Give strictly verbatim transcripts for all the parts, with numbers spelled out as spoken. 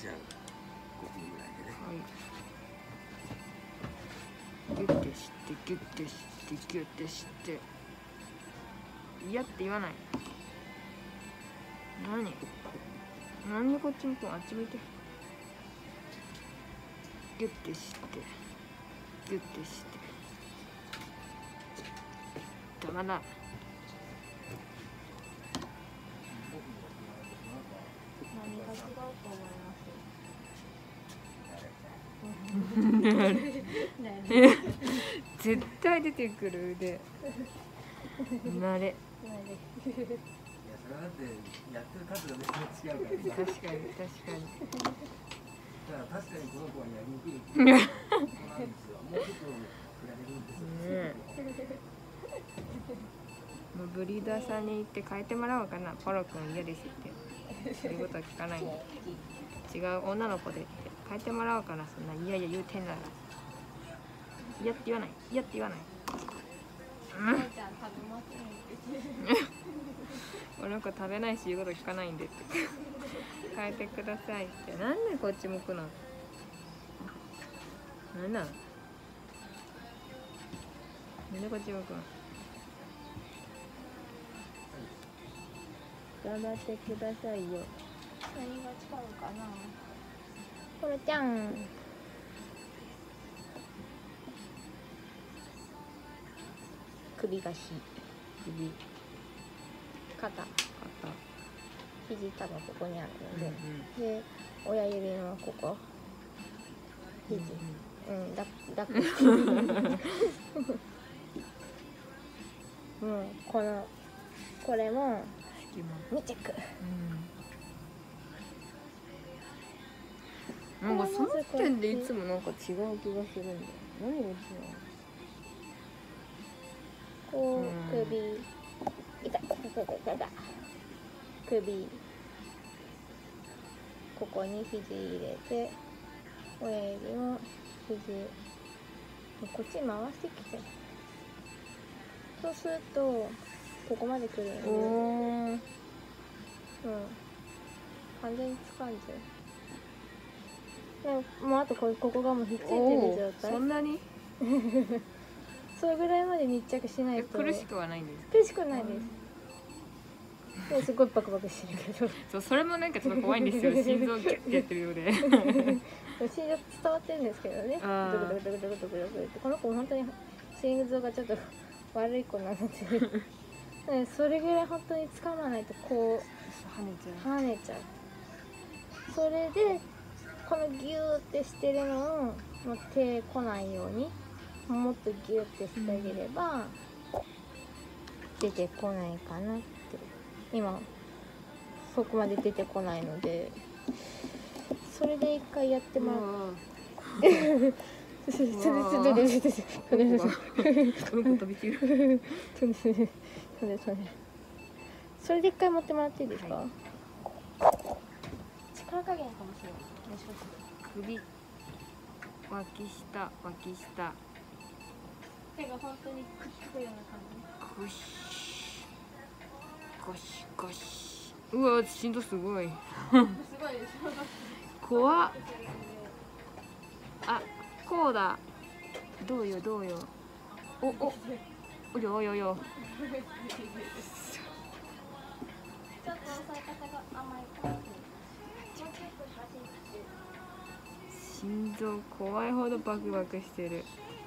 じゃあごふんぐらいでね。 はい。ギュッてしてギュッてしてギュッてして。いやって言わない。何？何こっち向こう、あっち向いて。ギュッてしてギュッてして。邪魔だ。 何が違うと思います？ 絶対出てくる腕。慣れ。 いやそれはだってやってる数が全然違うからさ。 確かに確かに。 だから確かにこの子はやりにくい子なんですよ。もうちょっと比べるんですよ。 もうブリーダーさんに行って変えてもらおうかな。ポロ君嫌ですってそういうことは聞かないんで、違う女の子でって変えてもらおうかな。そんないやいや言うてんなら嫌って言わない、嫌って言わない。うん、この子食べないし言うこと聞かないんでって変えてくださいって。なんでこっち向くの。なんなんなんでこっち向くの。頑張ってくださいよ。 何が違うかな。コロちゃん。首がし、 首、 肩、 肩、 肘多分ここにあるので、 うんうん、 で親指のここ、肘、うん、だだっこ。もうこのこれもにチェック。 うん、なんかその点でいつもなんか違う気がするんだよ。何が違う。 こう首、痛い痛い痛い痛い痛い。首、ここに肘入れて、親指も肘、こっちに回してきて。そうするとここまで来るので、うん、完全に掴んじゃう。でもうあとこれここがもうひっついてる状態。 そんなにそれぐらいまで密着しないと。 苦しくはないんですか。 苦しくないです。ですごいバクバクしてるけどそう、それもなんかちょっと怖いんですよ。心臓ギュッてやってるようで心臓伝わってるんですけどね。 あドクドクドクドクドクドクって、この子本当に心臓がちょっと悪い子なのでそれぐらい本当に掴まないとこう跳ねちゃう跳ねちゃう。それでこのギューってしてるのをもう手来ないようにもっとギューってしてあげれば、うん、出てこないかなって。今そこまで出てこないので、それで一回やってもらう。それそれそれそれそれそれうんこ飛び散る。 それそれそれそれそれで一回持ってもらっていいですか。はい、力加減かもしれない。 首、脇下、脇下。 手が本当にくっつくような感じ。 ゴシゴシゴシ。うわ、心臓すごい。 すごいでしょ。 怖っ。あ、こうだ。どうよどうよ。おお。およおよよ。 ちょっと押さえ方が甘いかもしれない。 心臓怖いほどバクバクしてる。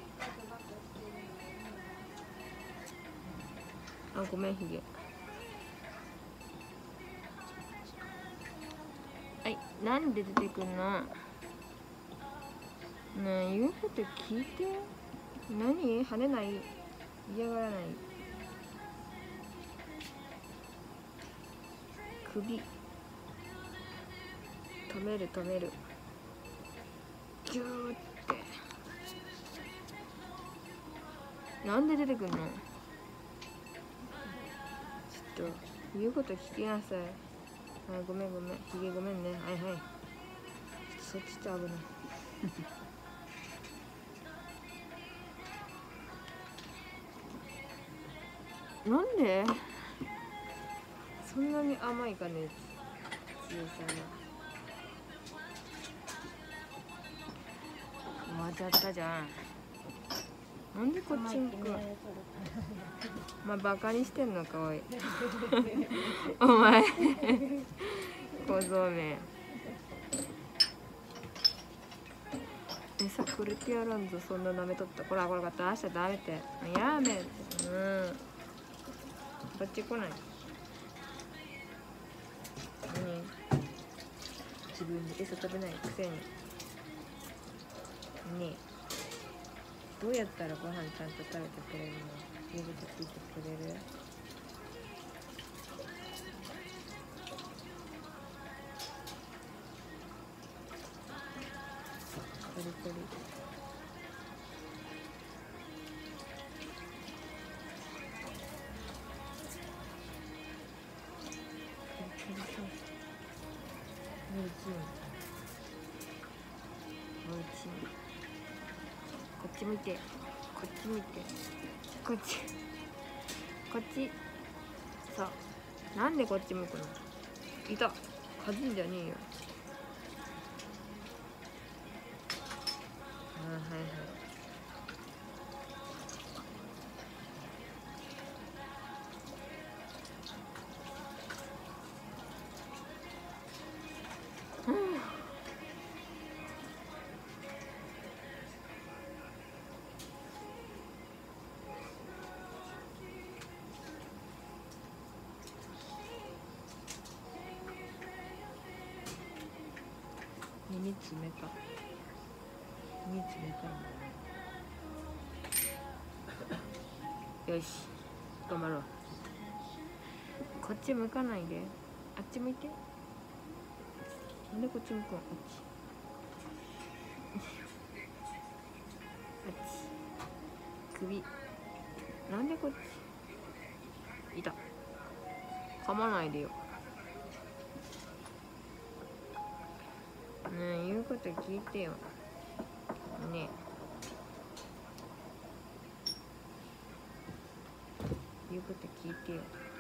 あ、ごめんひげ。はい、なんで出てくんの。ねえ、言うこと聞いて。何跳ねない、嫌がらない。首止める止める、ギューって。なんで出てくんの。ちょっと言うこと聞きなさい。はい、ごめんごめん、ひげごめんね。はいはい、そっちと危ないなんでそんなに甘いかね、強さが。 ちゃったじゃん。なんでこっち向くの。まあバカにしてんのかおい。お前小僧め。餌くれてやらんぞ、そんな舐めとった。こらこらかった出しちゃダメって。やめって。うん。こっち来ない。何？自分で餌食べないくせに。ねえ。どうやったらご飯ちゃんと食べてくれるの？言うこと聞いてくれる？コリコリ。おいしい。おいしい。こっち見て。こっち見て。こっち。こっち。そう。なんでこっち向くの？いた。かじんじゃねえよ。あ、はいはい。耳冷た。耳冷たいんだよ。よし、頑張ろう。こっち向かないで。あっち向いて。なんでこっち向くの？あっち。あっち。首。なんでこっち。いた。噛まないでよ。ねえ、言うこと聞いてよ。ねえ。言うこと聞いてよ。